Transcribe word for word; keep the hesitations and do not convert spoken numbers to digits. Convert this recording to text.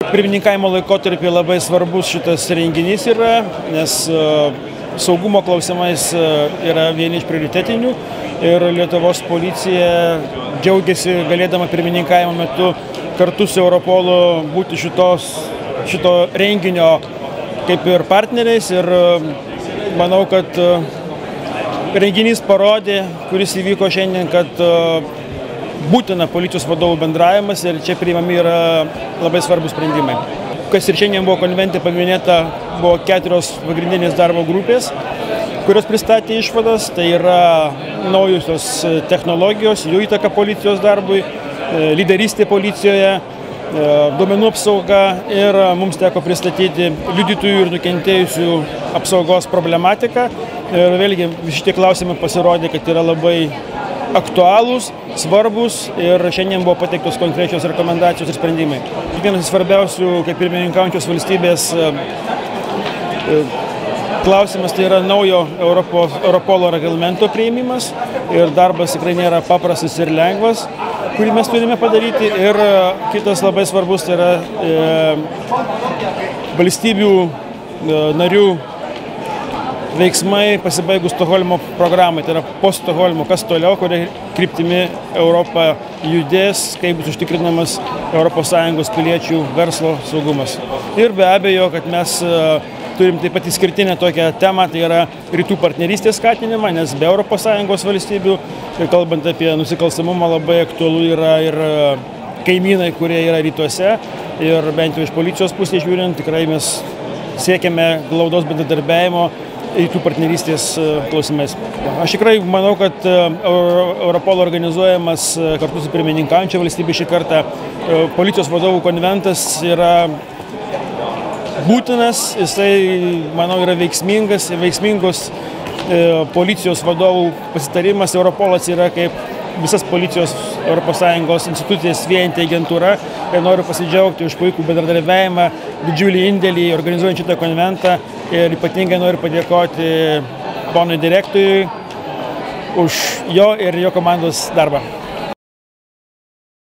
Pirmininkavimo laikotarpį labai svarbus šitas renginys yra, nes saugumo klausimais yra vieni iš prioritetinių ir Lietuvos policija džiaugiasi galėdama pirmininkavimo metu kartu su Europolu būti šitos, šito renginio kaip ir partneriais ir manau, kad renginys parodė, kuris įvyko šiandien, kad būtina policijos vadovų bendravimas ir čia priimami yra labai svarbus sprendimai. Kas ir šiandien buvo konvente paminėta, buvo keturios pagrindinės darbo grupės, kurios pristatė išvadas, tai yra naujusios technologijos, jų įtaka policijos darbui, lyderystė policijoje, duomenų apsauga ir mums teko pristatyti liudytojų ir nukentėjusių apsaugos problematiką. Ir vėlgi šitie klausimai pasirodė, kad yra labai aktualūs, svarbus ir šiandien buvo pateiktos konkrečios rekomendacijos ir sprendimai. Vienas svarbiausių, kaip pirmininkaujančios valstybės, klausimas tai yra naujo Europos, Europolo reglamento priėmimas ir darbas tikrai nėra paprastas ir lengvas, kurį mes turime padaryti. Ir kitas labai svarbus tai yra e, valstybių e, narių veiksmai pasibaigus Stokholmo programai, tai yra po Stokholmo, kas toliau, kuria kryptimi Europa judės, kaip bus užtikrinamas Europos Sąjungos piliečių verslo saugumas. Ir be abejo, kad mes turim taip pat išskirtinę tokią temą, tai yra rytų partnerystės skatinimą, nes be Europos Sąjungos valstybių, ir kalbant apie nusikalstamumą, labai aktualu yra ir kaimynai, kurie yra rytuose, ir bent jau iš policijos pusės žiūrint, tikrai mes siekiame glaudaus bendradarbiavimo rytų partnerystės klausimais. Aš tikrai manau, kad Europolo organizuojamas kartu su pirmininkaujančia valstybė šį kartą policijos vadovų konventas yra būtinas, jisai, manau, yra veiksmingas, veiksmingos policijos vadovų pasitarimas. Europolas yra kaip visas policijos Europos Sąjungos institucijas vieninti agentūra ir noriu pasidžiaugti už puikų bendradarbiavimą, didžiulį indėlį organizuojant šitą konventą ir ypatingai noriu padėkoti ponui direktoriui už jo ir jo komandos darbą.